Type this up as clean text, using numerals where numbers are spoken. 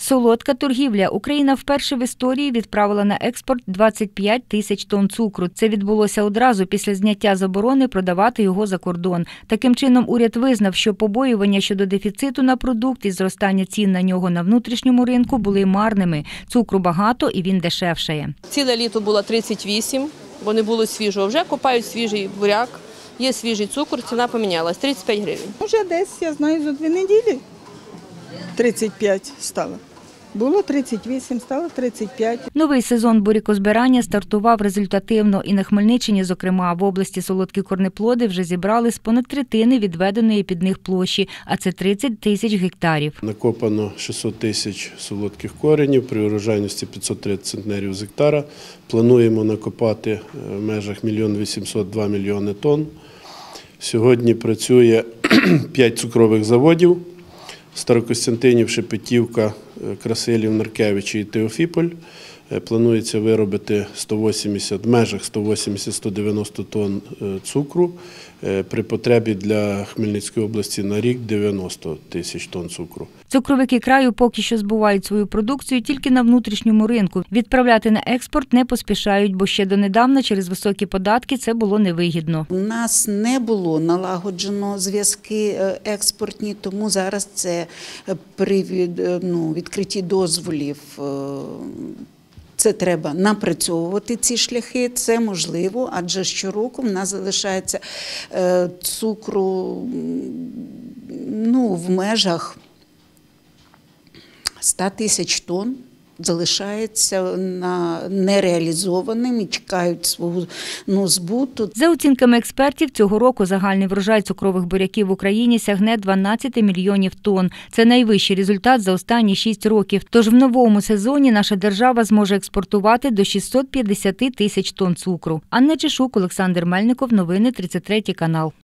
Солодка торгівля. Україна вперше в історії відправила на експорт 25 тисяч тонн цукру. Це відбулося одразу після зняття заборони продавати його за кордон. Таким чином, уряд визнав, що побоювання щодо дефіциту на продукт і зростання цін на нього на внутрішньому ринку були марними. Цукру багато і він дешевшає. Ціле літо було 38, бо не було свіжого. Вже купають свіжий буряк, є свіжий цукор, ціна помінялась – 35 гривень. Вже десь, я знаю, за 2 неділі 35 стало. Було 38, стало 35. Новий сезон бурякозбирання стартував результативно. І на Хмельниччині, зокрема, в області солодкі корнеплоди вже зібрали з понад третини відведеної під них площі, а це 30 тисяч гектарів. Накопано 600 тисяч солодких коренів при урожайності 530 центнерів з гектара. Плануємо накопати в межах 1 800 – 2 мільйони тонн. Сьогодні працює 5 цукрових заводів. Старокостянтинів, Шепетівка, Красилів, Наркевич і Теофіполь. Планується виробити в межах 180-190 тонн цукру. При потребі для Хмельницької області на рік 90 тисяч тонн цукру. Цукровики краю поки що збувають свою продукцію тільки на внутрішньому ринку. Відправляти на експорт не поспішають, бо ще донедавна через високі податки це було невигідно. У нас не було налагоджено зв'язки експортні, тому зараз це при відкритті дозволів. Це треба напрацьовувати ці шляхи, це можливо, адже щороку в нас залишається цукру в межах 100 тисяч тонн. Залишається нереалізованим і чекають свого збуту. За оцінками експертів, цього року загальний врожай цукрових буряків в Україні сягне 12 мільйонів тонн. Це найвищий результат за останні 6 років. Тож в новому сезоні наша держава зможе експортувати до 650 тисяч тонн цукру. Анна Чешук, Олександр Мельников. Новини 33 канал.